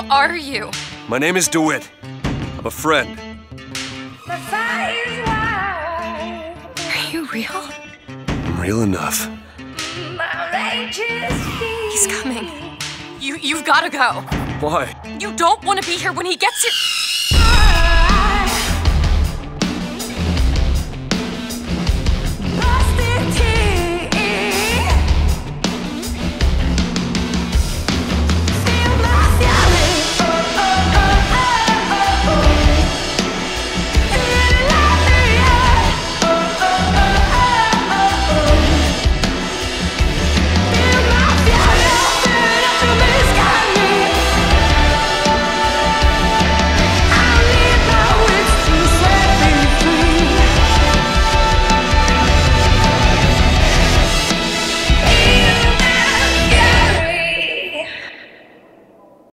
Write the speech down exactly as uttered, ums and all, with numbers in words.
are you? My name is DeWitt. I'm a friend. Are you real? I'm real enough. He's coming. You, you've gotta go. Why? You don't want to be here when he gets here.